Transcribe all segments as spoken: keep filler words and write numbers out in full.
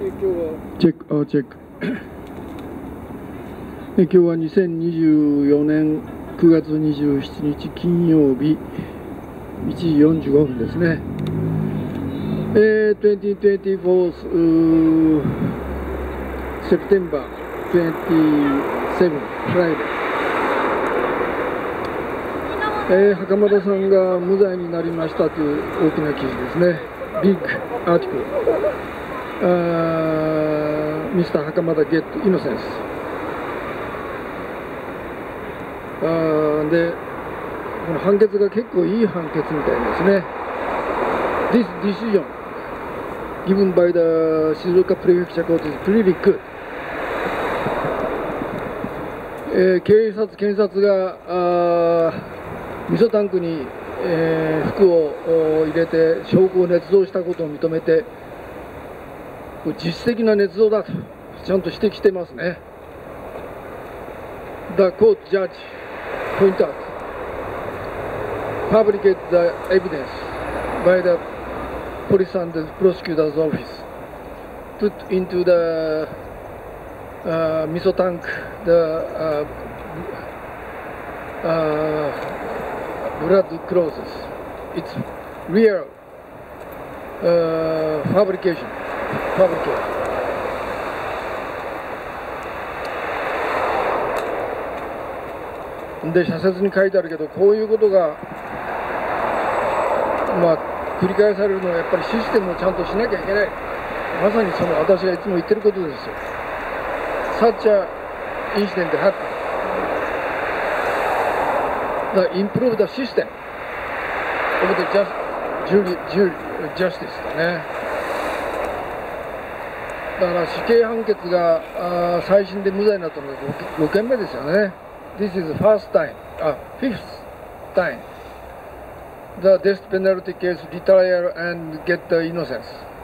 チェック、あ、チェック。え今日はにせんにじゅうよねんくがつにじゅうしちにち金曜日いちじよんじゅうごふんですね。えー、にせんにじゅうよん September にじゅうなな Friday。えー、袴田さんが無罪になりましたという大きな記事ですね。ビッグアーティクル。ミスター袴田 get innocence。あで、この判決が結構いい判決みたいですね。This decision given by the Shizuoka Prefecture Court is pretty good。えー、警察、検察があ味噌タンクに、えー、服を入れて証拠を捏造したことを認めて、実質的な捏造だとちゃんと指摘してますね。The court judge point out fabricate the evidence by the police and the prosecutor's office put into the uh, miso tank the uh, uh, blood clothes. It's real uh, fabrication. fabrication. で社説に書いてあるけど、こういうことが、まあ、繰り返されるのはやっぱりシステムをちゃんとしなきゃいけない。まさにその私がいつも言ってることですよ。Such a incident happened. The improve the system of the just, jury, jury, justice だね。だから死刑判決があ再審で無罪になったのが ごけんめですよね。This is the first time, uh, fifth time, the death penalty case retrial and get the innocence.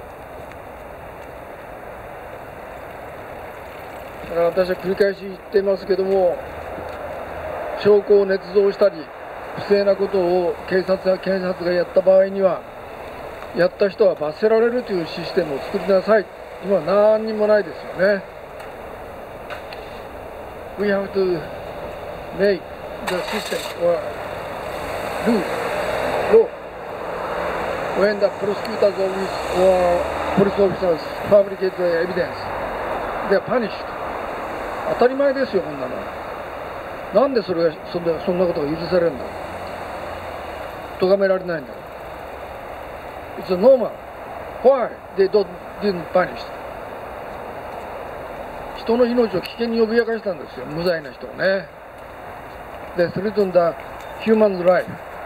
だから私は繰り返し言ってますけども、証拠を捏造したり不正なことを警察や検察がやった場合には、やった人は罰せられるというシステムを作りなさい。今は何にもないですよね。We have to make the system or rule, law. When the prosecutor's office or police officers fabricate the evidence, they are punished. 当たり前ですよ、こんなの。なんでそれがそんな、そんなことが許されるんだ。咎められないんだ。It's normal. Why they don't didn't punish? 人の命を危険に脅かしたんですよ、無罪な人をね。で、threaten the human life。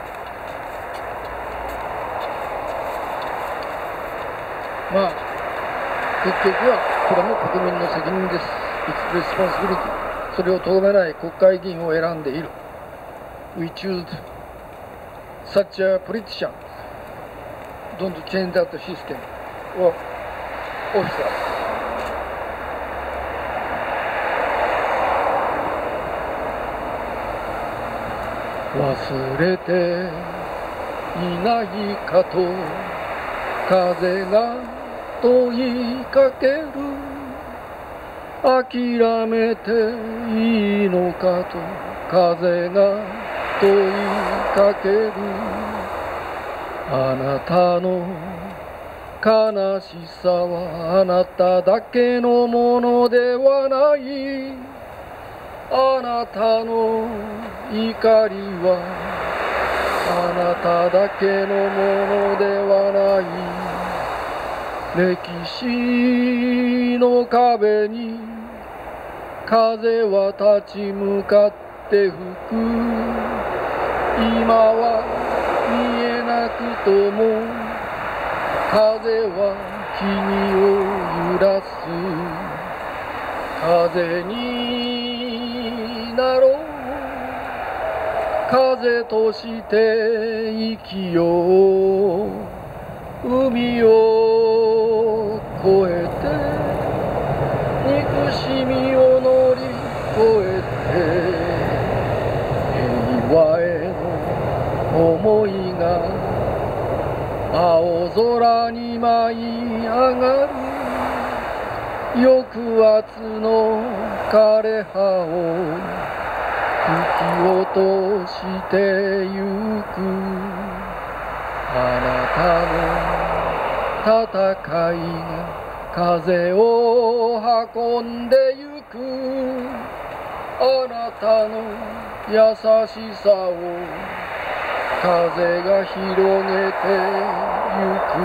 まあ、結局はこれも国民の責任です。It's responsibility。それを咎めない国会議員を選んでいる。We choose such a politician. Don't change that system or officers.忘れていないかと風が問いかける。諦めていいのかと風が問いかける。あなたの悲しさはあなただけのものではない。あなたの怒りはあなただけのものではない。歴史の壁に風は立ち向かって吹く。今は見えなくとも風は君を揺らす。風になろう。風として生きよう。海を越えて憎しみを乗り越えて平和への思いが青空に舞い上がる。 抑圧の枯葉を吹き落としてゆくあなたの戦いが風を運んでゆくあなたの優しさを風が広げてゆ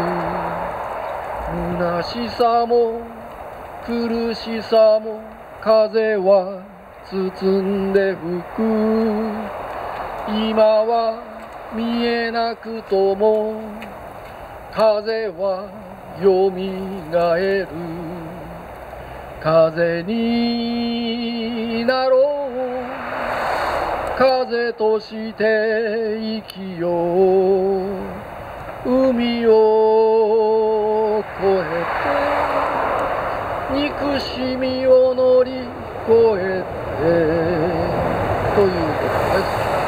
く虚しさも苦しさも風は包んで吹く今は見えなくとも風はよみがえる風になろう風として生きよう海を越えて憎しみを乗り越えてということです。